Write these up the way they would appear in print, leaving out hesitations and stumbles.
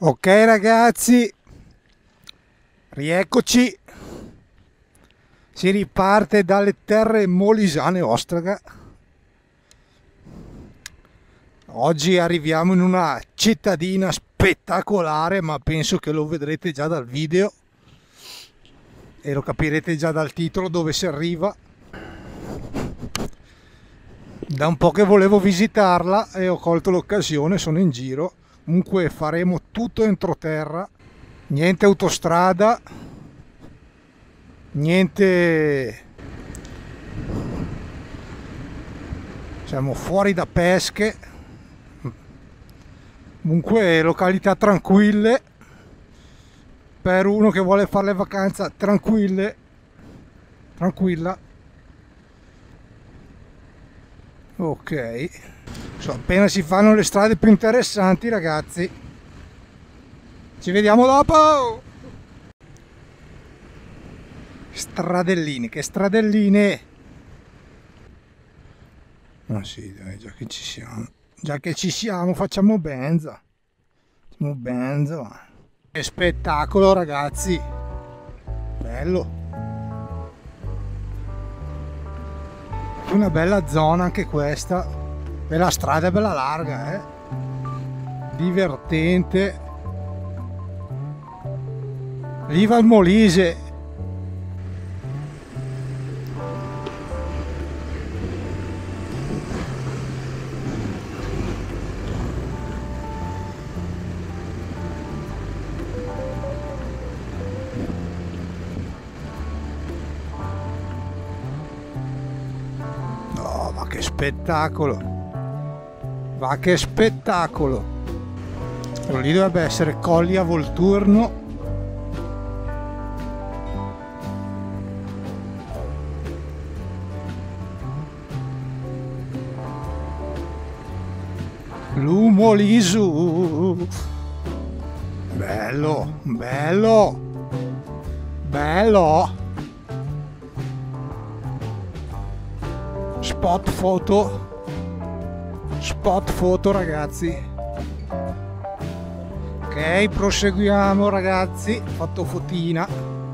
Ok ragazzi, rieccoci, si riparte dalle terre molisane Ostraga. Oggi arriviamo in una cittadina spettacolare, ma penso che lo vedrete già dal video e lo capirete già dal titolo dove si arriva. Da un po' che volevo visitarla e ho colto l'occasione, sono in giro. Comunque faremo tutto entroterra, niente autostrada, niente, siamo fuori da pesche, comunque località tranquille per uno che vuole fare le vacanze tranquilla. Ok, appena si fanno le strade più interessanti ragazzi. Ci vediamo dopo. Stradelline, che stradelline. Ma sì dai, già che ci siamo facciamo benza. Che spettacolo ragazzi, bello. Una bella zona anche questa, e la strada è bella larga, divertente. Viva il Molise. Ma che spettacolo, ma che spettacolo. Lì dovrebbe essere Colli a Volturno. L'Umolisu, bello, bello, bello. Spot foto ragazzi. Ok, proseguiamo ragazzi. Fatto fotina.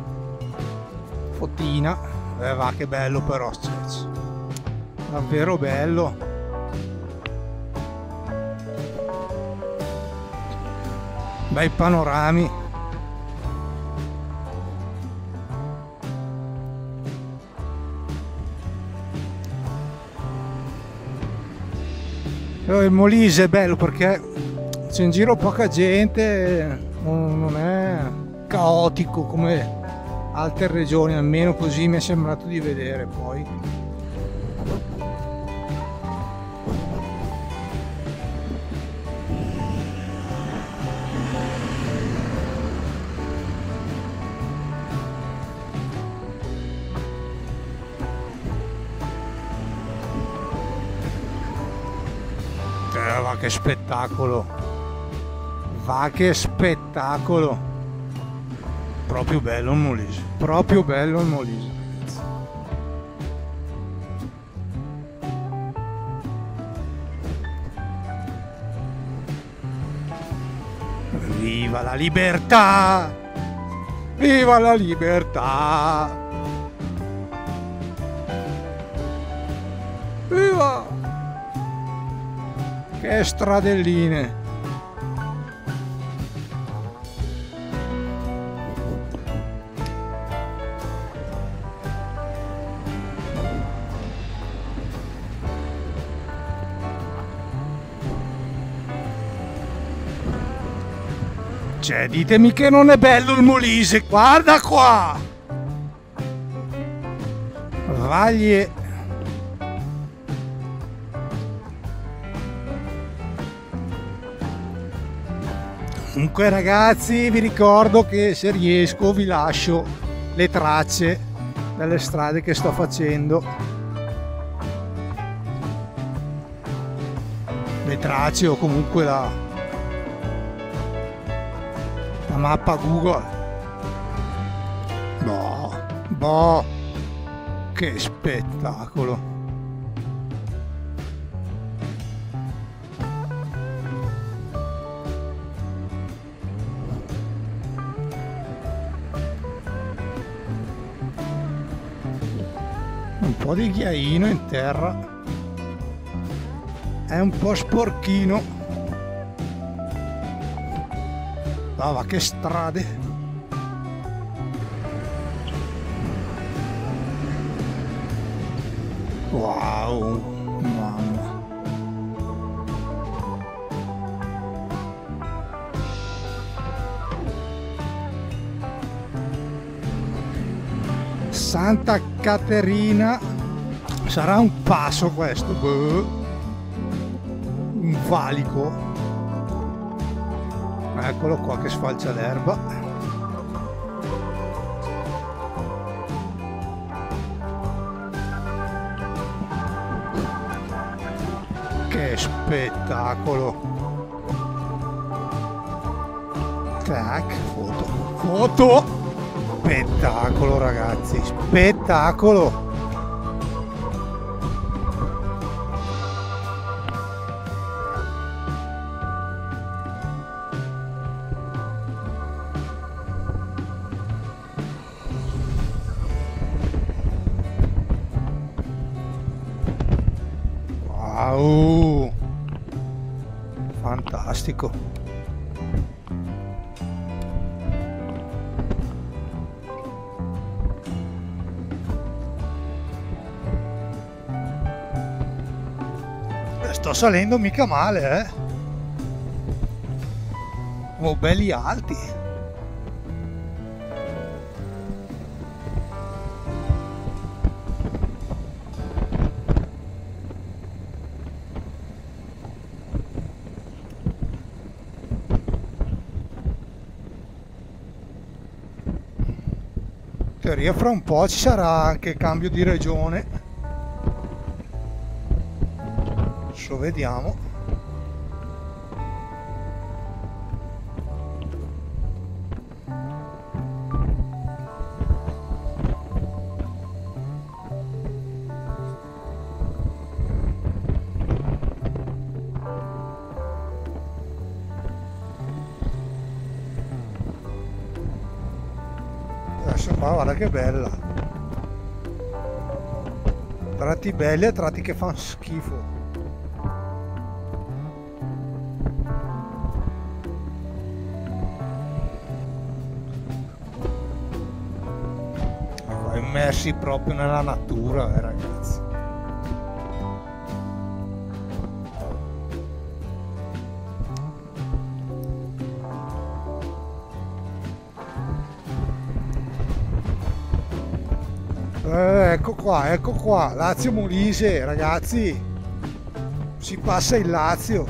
Va che bello però, davvero bello. Bei panorami. Il Molise è bello perché c'è in giro poca gente, non è caotico come altre regioni, almeno così mi è sembrato di vedere. Poi va che spettacolo, va che spettacolo, proprio bello il Molise, proprio bello il Molise. Viva la libertà, viva la libertà, viva. Che stradelline. Cioè, ditemi che non è bello il Molise, guarda qua. Vaglie. Comunque ragazzi, vi ricordo che se riesco vi lascio le tracce delle strade che sto facendo, le tracce o comunque la mappa Google. Boh, che spettacolo. po' di ghiaino in terra, è un po' sporchino. Va che strade. Wow, mamma. Santa Caterina, sarà un passo questo, un valico, eccolo qua che sfalcia l'erba. Che spettacolo. Tac, foto. Spettacolo ragazzi, spettacolo. Wow, fantastico. Sto salendo mica male, eh? Oh, belli alti. In teoria fra un po' ci sarà anche cambio di regione. Adesso vediamo. Adesso qua guarda che bella. Tratti belli e tratti che fanno schifo. Immersi proprio nella natura, ragazzi. Ecco qua, Lazio Molise, ragazzi. Si passa il Lazio.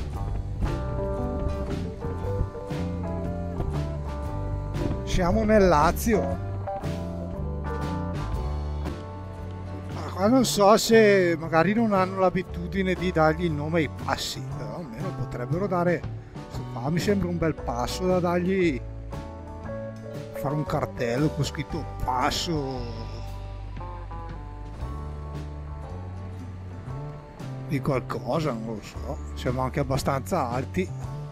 Siamo nel Lazio. Ma non so se magari non hanno l'abitudine di dargli il nome ai passi, però almeno potrebbero dare. Qua mi sembra un bel passo da dargli, fare un cartello con scritto passo di qualcosa, non lo so. Siamo anche abbastanza alti.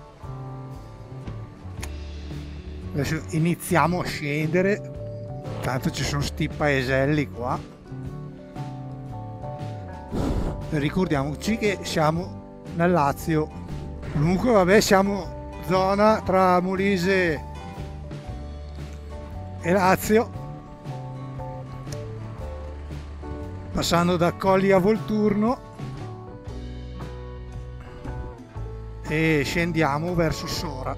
Adesso iniziamo a scendere, tanto ci sono sti paeselli qua. Ricordiamoci che siamo nel Lazio. Comunque vabbè, siamo zona tra Molise e Lazio, passando da Colli a Volturno e scendiamo verso Sora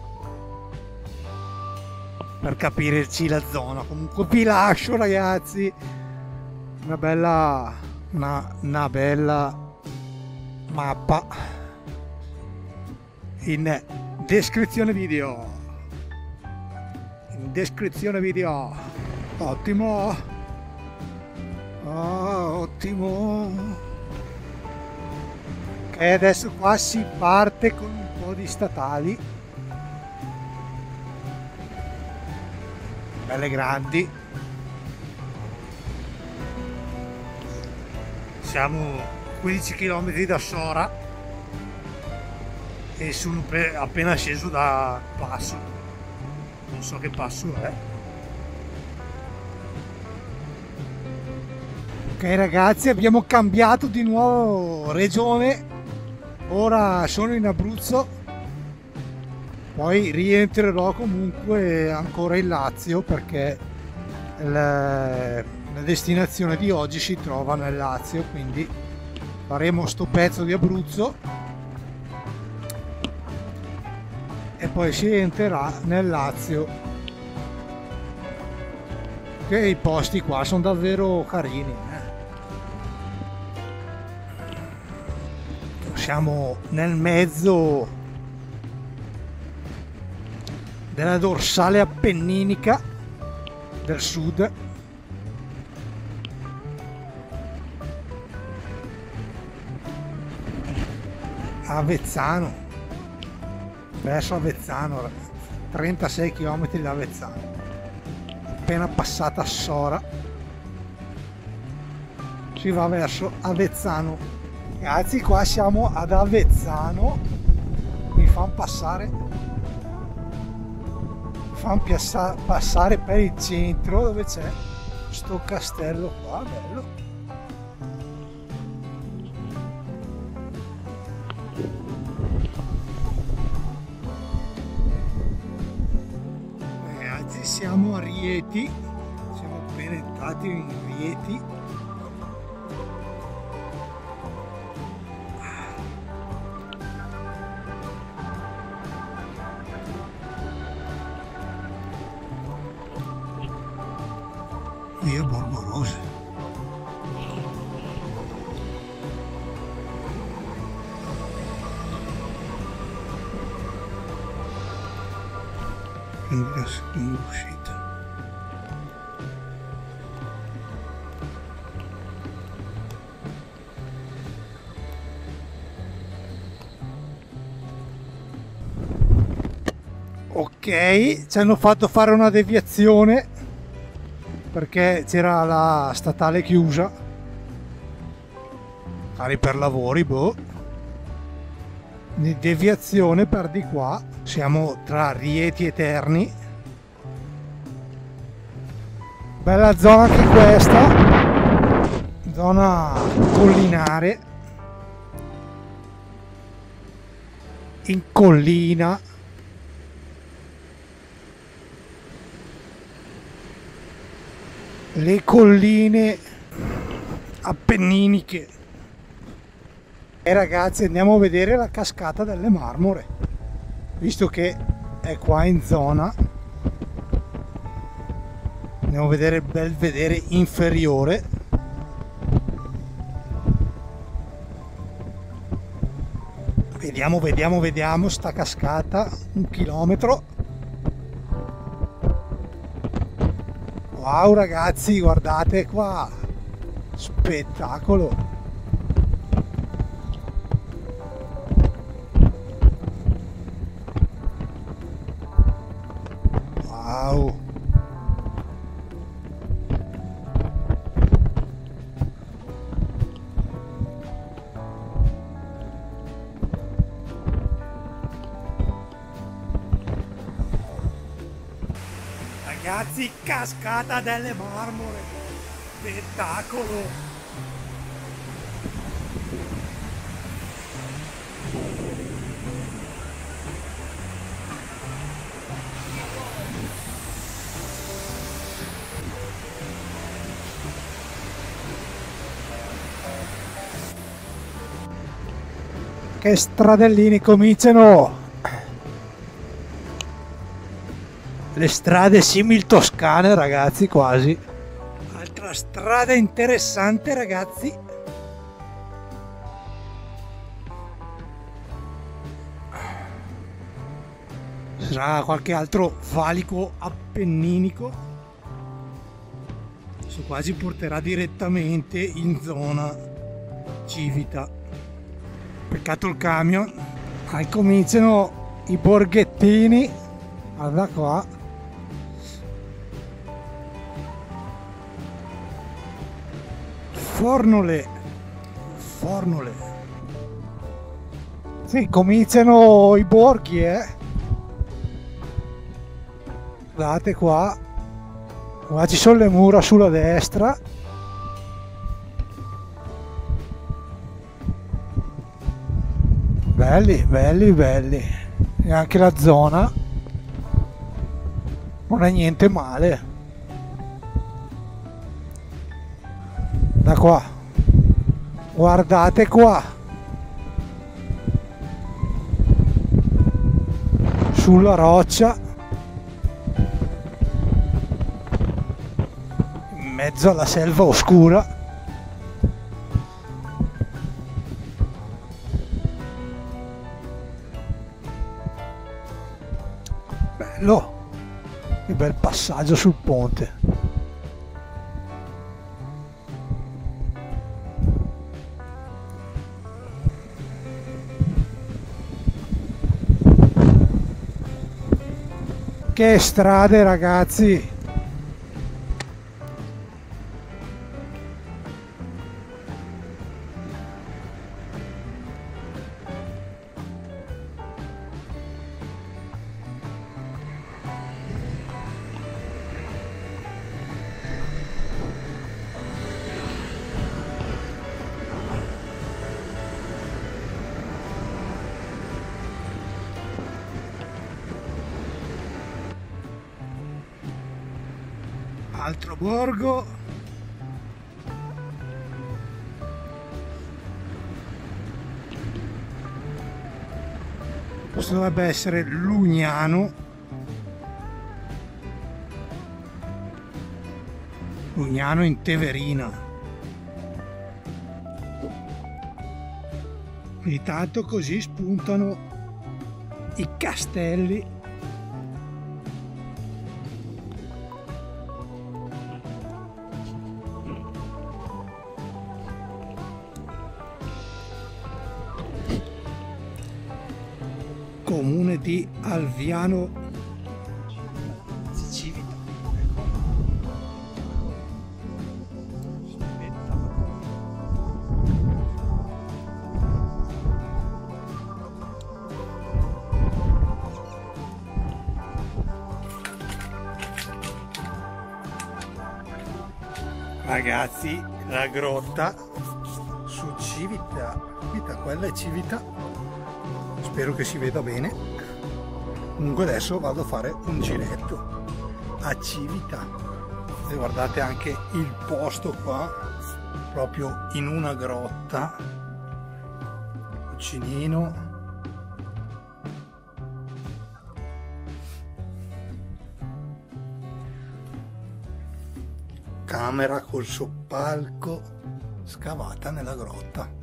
per capirci la zona. Comunque vi lascio, ragazzi, una bella mappa in descrizione video. Ottimo. Ottimo. E adesso qua si parte con un po' di statali belle grandi. Siamo 15 km da Sora e sono appena sceso da passo, non so che passo è. Ok, ragazzi, abbiamo cambiato di nuovo regione, ora sono in Abruzzo, poi rientrerò comunque ancora in Lazio perché la destinazione di oggi si trova nel Lazio, quindi faremo sto pezzo di Abruzzo e poi si entrerà nel Lazio, che i posti qua sono davvero carini. Siamo nel mezzo della dorsale appenninica del sud. Avezzano, verso Avezzano, 36 km da Avezzano, appena passata Sora si va verso Avezzano. Ragazzi, qua siamo ad Avezzano, mi fanno passare per il centro dove c'è sto castello qua, bello. Ragazzi, siamo a Rieti, siamo appena entrati in Rieti. Qui è Borgorose. Quindi la seconda uscita. Ok, ci hanno fatto fare una deviazione perché c'era la statale chiusa, magari per lavori, boh. Di deviazione per di qua, siamo tra Rieti e Terni. Bella zona anche questa, zona collinare, in collina. Le colline appenniniche. E ragazzi, andiamo a vedere la cascata delle Marmore, visto che è qua in zona. Andiamo a vedere il belvedere inferiore. Vediamo sta cascata, 1 chilometro. Wow ragazzi, guardate qua, spettacolo. Wow. Ragazzi, cascata delle Marmore, spettacolo. Che stradellini, cominciano le strade simil toscane, ragazzi, quasi. Altra strada interessante, ragazzi. Sarà qualche altro valico appenninico. Questo qua ci porterà direttamente in zona Civita. Peccato il camion. Cominciano i borghettini. Guarda qua. Fornole. Sì, cominciano i borghi, Guardate qua. Qua ci sono le mura sulla destra. belli, belli, belli. E anche la zona non è niente male. Da qua, guardate qua, sulla roccia, in mezzo alla selva oscura. Bello, che bel passaggio sul ponte. Che strade, ragazzi! Altro borgo. Questo dovrebbe essere Lugnano. Lugnano in Teverina. Ogni tanto così spuntano i castelli. Comune di Alviano Civita. Ragazzi, la grotta su Civita, quella è Civita. Spero che si veda bene. Comunque adesso vado a fare un giretto a Civita e guardate anche il posto qua, proprio in una grotta, cucinino, camera col soppalco scavata nella grotta.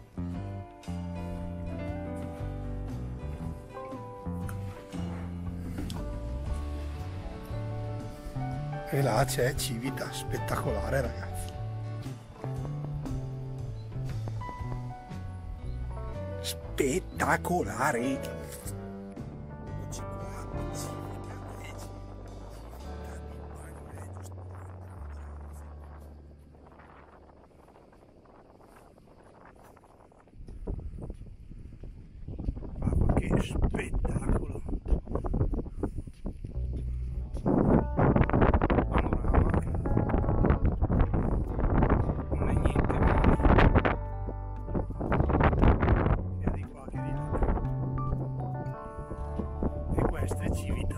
E là c'è Civita, spettacolare, ragazzi. Spettacolare. Mamma, che spettacolo. Questa è Civita.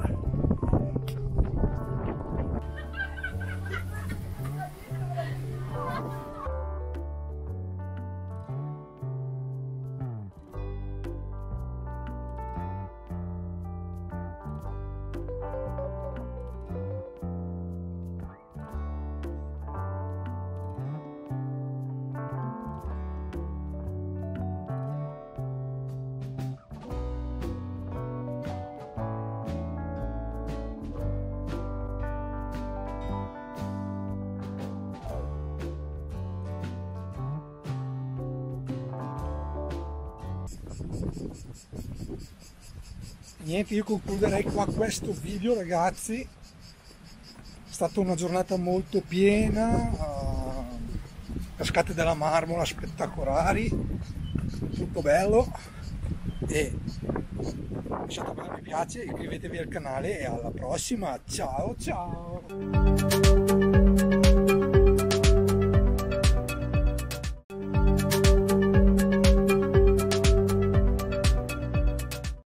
Niente, io concluderei qua questo video, ragazzi. È stata una giornata molto piena, cascate della Marmora spettacolari, tutto bello, e lasciate un mi piace, iscrivetevi al canale e alla prossima, ciao ciao!